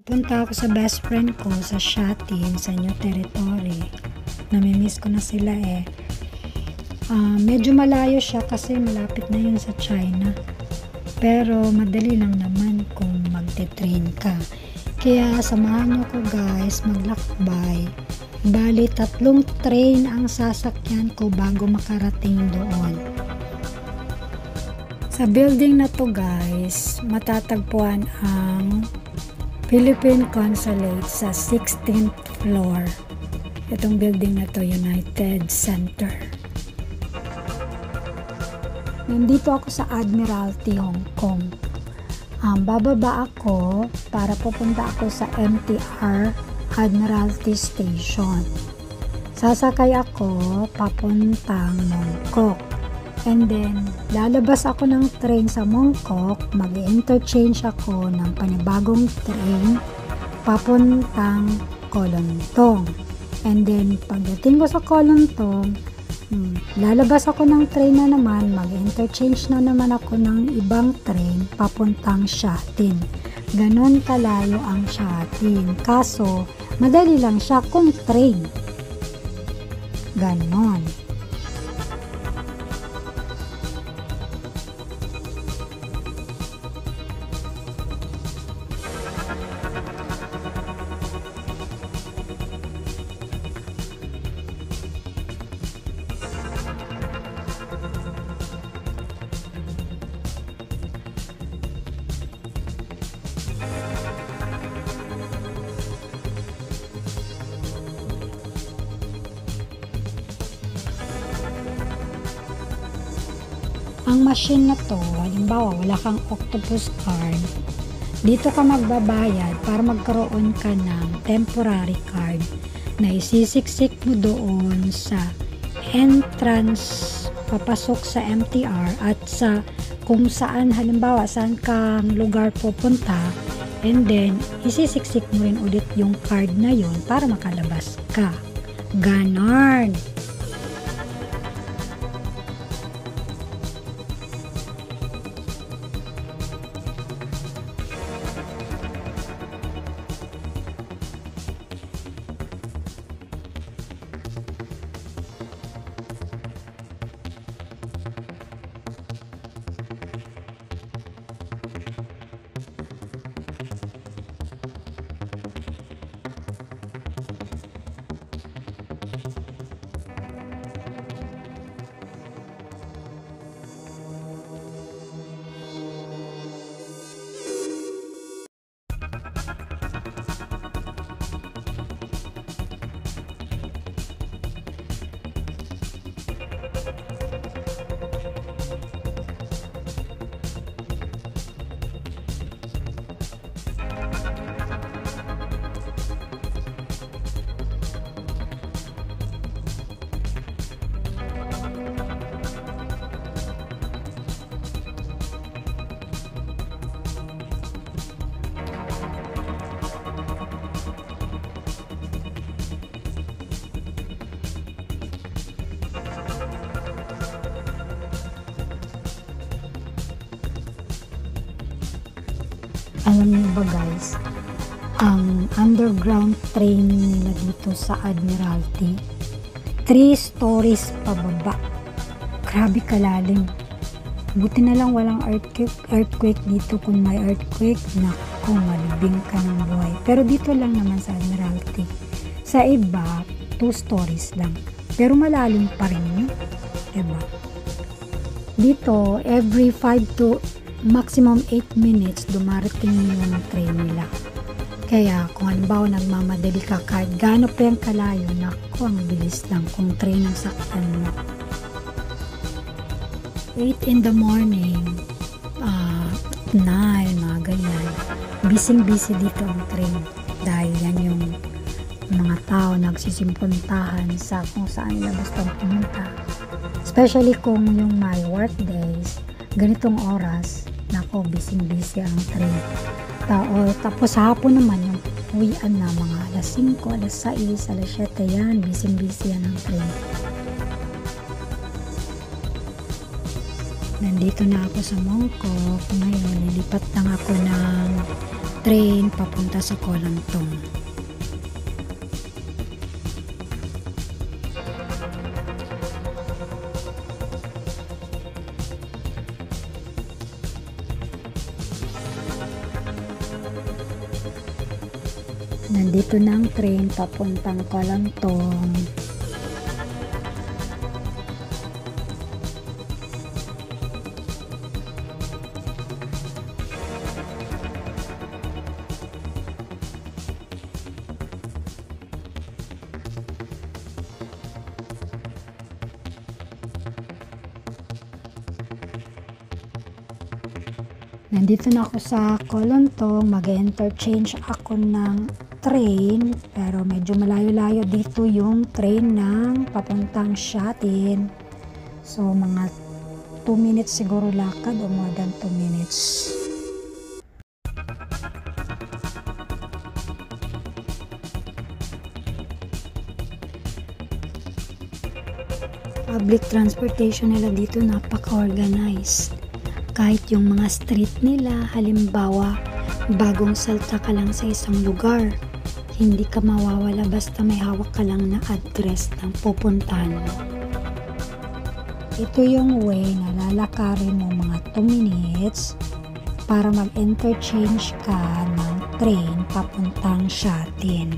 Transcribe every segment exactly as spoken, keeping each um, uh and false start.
Punta ako sa best friend ko sa Shatin, sa New Territory. Namimiss ko na sila eh. Uh, medyo malayo siya kasi malapit na yun sa China. Pero madali lang naman kung magte-train ka. Kaya samahan niyo ko guys maglakbay. Bali tatlong train ang sasakyan ko bago makarating doon. Sa building na to guys, matatagpuan ang Philippine Consulate sa sixteenth floor. Itong building na to, United Center. Nandito ako sa Admiralty, Hong Kong. Um, bababa ako para pupunta ako sa M T R Admiralty Station. Sasakay ako papuntang Mongkok. And then, lalabas ako ng train sa Mongkok, mag-interchange ako ng panibagong train papuntang Kolontong. And then, pagdating ko sa Kolontong, hmm, lalabas ako ng train na naman, mag-interchange na naman ako ng ibang train papuntang Shatin. Ganon kalayo ang Shatin. Kaso, madali lang siya kung train. Ganon. Ang machine na to, halimbawa wala kang octopus card, dito ka magbabayad para magkaroon ka ng temporary card na isisiksik mo doon sa entrance papasok sa M T R at sa kung saan, halimbawa saan kang lugar pupunta, and then isisiksik mo rin ulit yung card na yun para makalabas ka. Ganon. Alam niyo ba guys, ang underground train nila dito sa Admiralty, three stories pababa. Grabe kalalim. Buti na lang walang earthquake, earthquake dito. Kung may earthquake, naku, malibing ka ng buhay. Pero dito lang naman sa Admiralty. Sa iba, two stories lang. Pero malalim pa rin yun. Diba? Dito, every five to maximum eight minutes dumarating yung train nila. Kaya kung halimbawa nagmamadali ka kahit gaano pa yung kalayo, naku, ang bilis lang kung train ang sakyan mo. eight in the morning, uh, nine, mga ganyan. Busy-busy dito ang train. Dahil yan yung mga tao nagsisimpuntahan sa kung saan nila gustong pumunta. Especially kung yung my work days, ganitong oras, nako, busy-busy ang train. Tao, tapos hapon naman yung uwian na mga alas singko, alas sais, alas siyete yan, busy-busy yan ang train. Nandito na ako sa Mongkok. Ngayon, nilipat lang ako ng train papunta sa Kolantong. Nandito na ang train papuntang Kolantong. Nandito na ako sa Kolantong, mag-interchange ako ng train, pero medyo malayo-layo dito yung train ng papuntang Shatin. So mga two minutes siguro lakad o more than two minutes. Public transportation nila dito napaka-organized. Kahit yung mga street nila, halimbawa, bagong salta ka lang sa isang lugar, hindi ka mawawala basta may hawak ka lang na address ng pupuntahan mo. Ito yung way na lalakarin mo mga two minutes para mag-interchange ka ng train papuntang Shatin.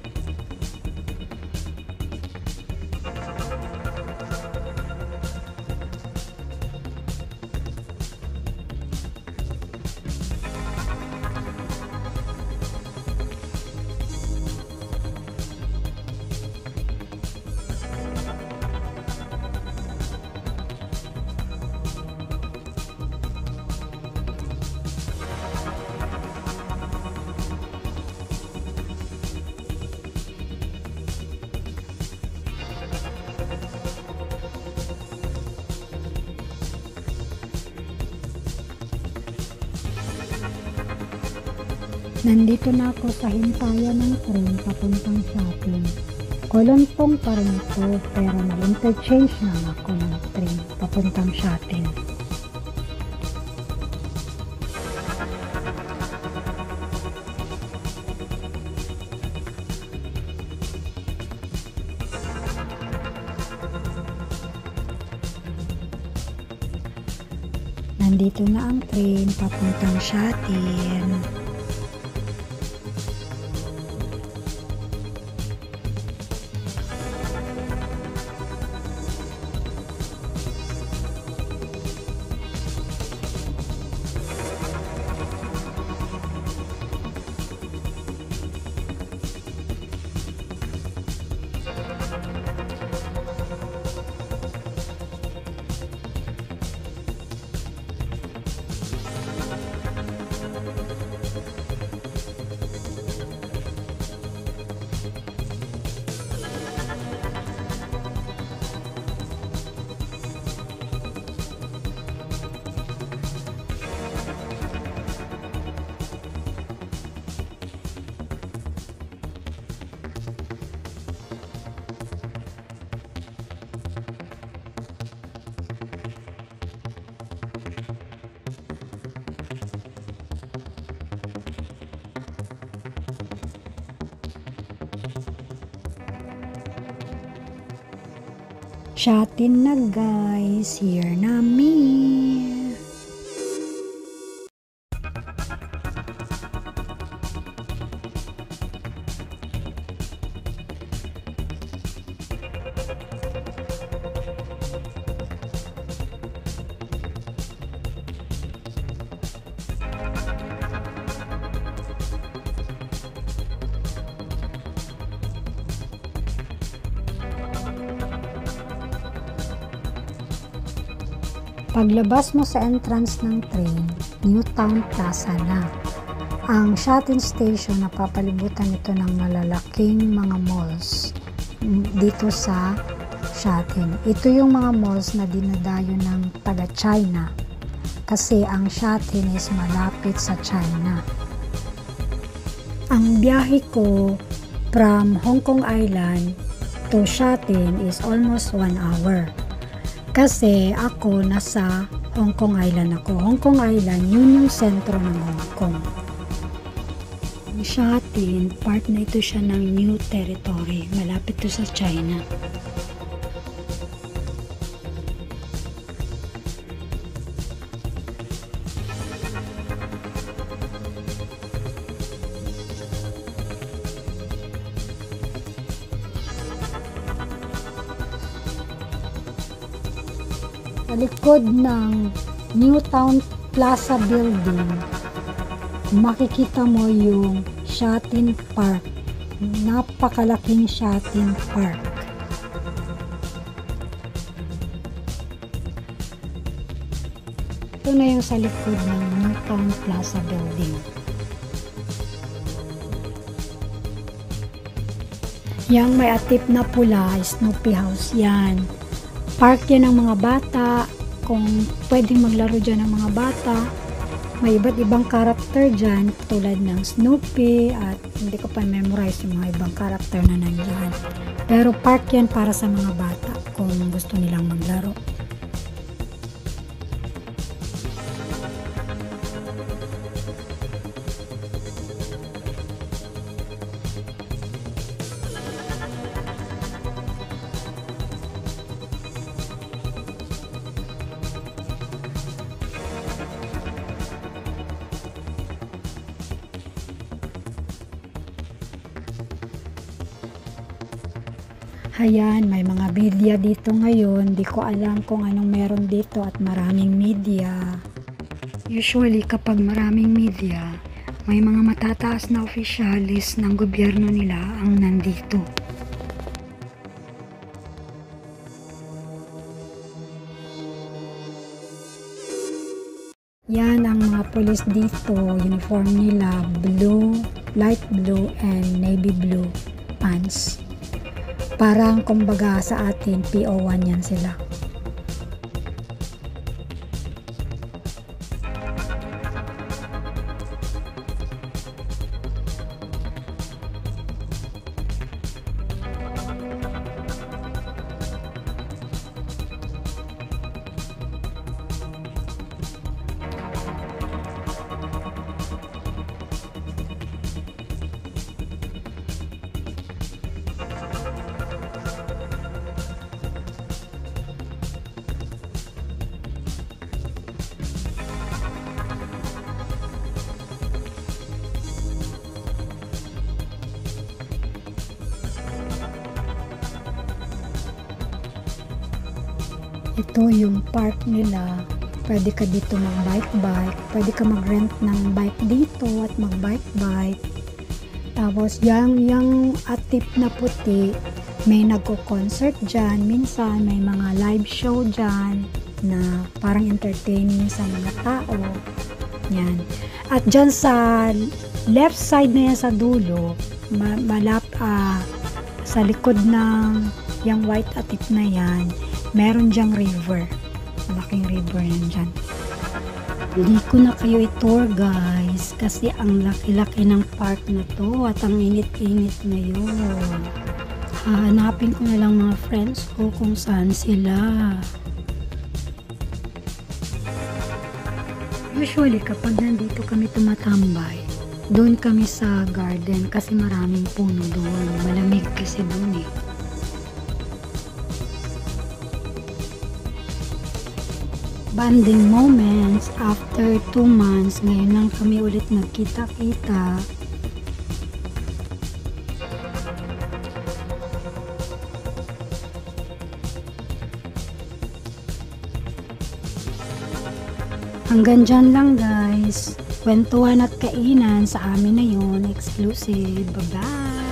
Nandito na ako sa hintayan ng train papuntang Shatin. Kolantong pa rin ito, pero nag-interchange na ako ng train papuntang Shatin. Nandito na ang train papuntang Shatin. Shatin na guys, here na me. Paglabas mo sa entrance ng train, New Town Plaza na. Ang Shatin Station, napapalibutan ito ng malalaking mga malls dito sa Shatin. Ito yung mga malls na dinadayo ng taga-China kasi ang Shatin is malapit sa China. Ang biyahe ko from Hongkong Island to Shatin is almost one hour. Kasi ako nasa Hongkong Island ako. Hongkong Island, yun yung sentro ng Hongkong. Ang Shatin, part na ito siya ng New Territory. Malapit to sa China. Sa likod ng New Town Plaza Building, makikita mo yung Shatin Park. Napakalaking Shatin Park. Ito na yung sa likod ng New Town Plaza Building. Yang may atip na pula, Snoopy House yan. Park yan ng mga bata, kung pwedeng maglaro dyan ng mga bata. May iba't ibang karakter dyan, tulad ng Snoopy, at hindi ko pa memorize yung mga ibang karakter na nandyan. Pero park yan para sa mga bata, kung gusto nilang maglaro. Ayan, may mga media dito ngayon. Di ko alam kung anong meron dito at maraming media. Usually, kapag maraming media, may mga matataas na opisyalis ng gobyerno nila ang nandito. Yan ang mga police dito. Uniform nila, blue, light blue, and navy blue pants. Parang kumbaga sa atin, P O one yan sila. Ito yung park nila. Pwede ka dito mag-bike-bike. Pwede ka mag-rent ng bike dito at mag-bike-bike. Tapos yung, yung atip na puti, may nagko-concert dyan. Minsan may mga live show dyan na parang entertaining sa mga tao. Yan. At dyan sa left side na yan sa dulo, ma malap uh, sa likod ng yung white atip na yan, meron dyang river. Malaking river yan dyan. Hindi ko na kayo i-tour guys kasi ang laki-laki ng park na to at ang init-init ngayon. Hahanapin ko na lang mga friends ko kung saan sila. Usually kapag nandito kami tumatambay, doon kami sa garden kasi maraming puno doon. Malamig kasi doon eh. Bonding moments after two months. Ngayon lang kami ulit nagkita-kita. Hanggang dyan lang guys. Kwentuhan at kainan sa amin na yun. Exclusive. Bye-bye!